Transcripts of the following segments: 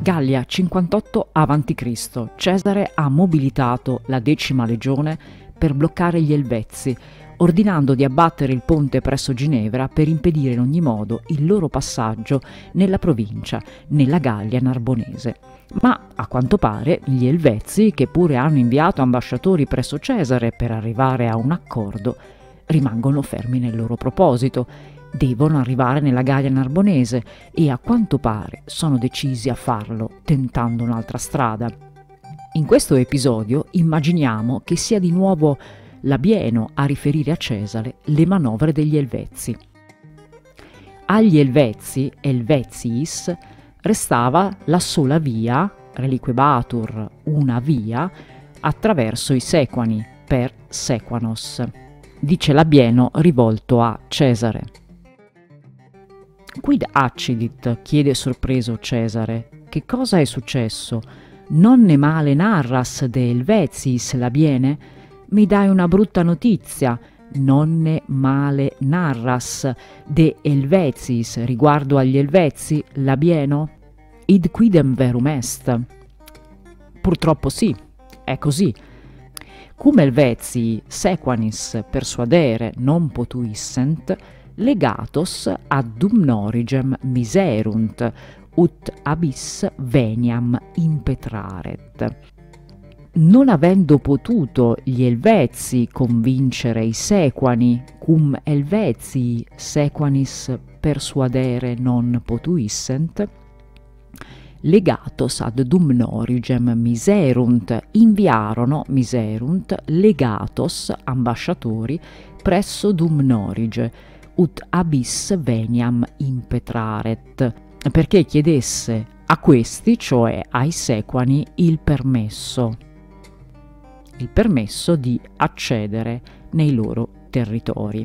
Gallia 58 a.C. Cesare ha mobilitato la 10ª legione per bloccare gli Elvezi, ordinando di abbattere il ponte presso Ginevra per impedire in ogni modo il loro passaggio nella provincia, nella Gallia narbonese. Ma a quanto pare gli Elvezi, che pure hanno inviato ambasciatori presso Cesare per arrivare a un accordo, rimangono fermi nel loro proposito. Devono arrivare nella Gallia narbonese e a quanto pare sono decisi a farlo tentando un'altra strada. In questo episodio immaginiamo che sia di nuovo Labieno a riferire a Cesare le manovre degli Elvezi. Agli Elvezi, Helvetiis, restava la sola via, reliquebatur, una via, attraverso i Sequani, per Sequanos, dice Labieno rivolto a Cesare. Quid accidit? Chiede sorpreso Cesare. Che cosa è successo? Non ne male narras de Helvetiis, Labiene? Mi dai una brutta notizia. Non ne male narras de Helvetiis riguardo agli Elvezi, Labieno? Id quidem verum est. Purtroppo sì, è così. Cum Helvetii sequanis persuadere non potuissent, legatos ad Dumnorigem miserunt, ut abis veniam impetraret. Non avendo potuto gli Elvezi convincere i Sequani, cum Helvetii sequanis persuadere non potuissent, legatos ad Dumnorigem miserunt, inviarono miserunt legatos ambasciatori presso Dumnorige, ut abis veniam impetraret, perché chiedesse a questi, cioè ai Sequani, il permesso di accedere nei loro territori.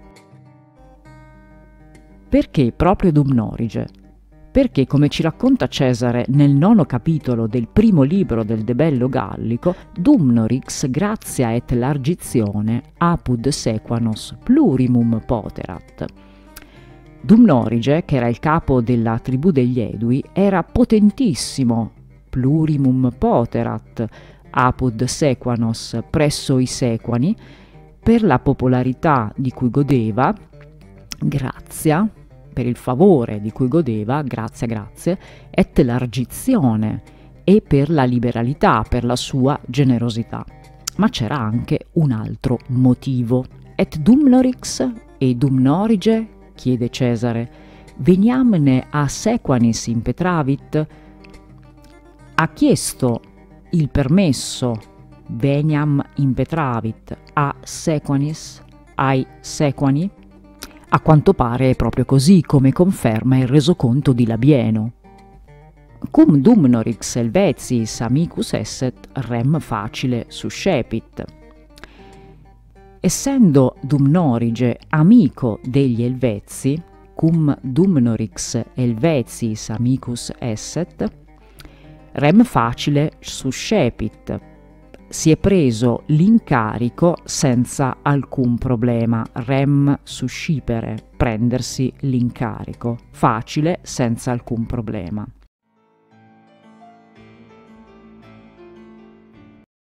Perché proprio Dumnorige? Perché, come ci racconta Cesare nel 9° capitolo del primo libro del De Bello Gallico, Dumnorix gratia et largizione apud Sequanos plurimum poterat. Dumnorige, che era il capo della tribù degli Edui, era potentissimo, plurimum poterat, apud Sequanos, presso i Sequani, per la popolarità di cui godeva, grazia, per il favore di cui godeva, grazie, et largizione, e per la liberalità, per la sua generosità. Ma c'era anche un altro motivo. Et Dumnorix e Dumnorige, chiede Cesare, veniamne a Sequanis impetravit, ha chiesto il permesso, veniam impetravit, a Sequanis, ai Sequani. A quanto pare è proprio così, come conferma il resoconto di Labieno. Cum Dumnorix Helvetiis amicus esset, rem facile suscepit. Essendo Dumnorige amico degli Elvezi, cum Dumnorix Helvetiis amicus esset, rem facile suscepit. Si è preso l'incarico senza alcun problema, rem suscipere, prendersi l'incarico, facile senza alcun problema.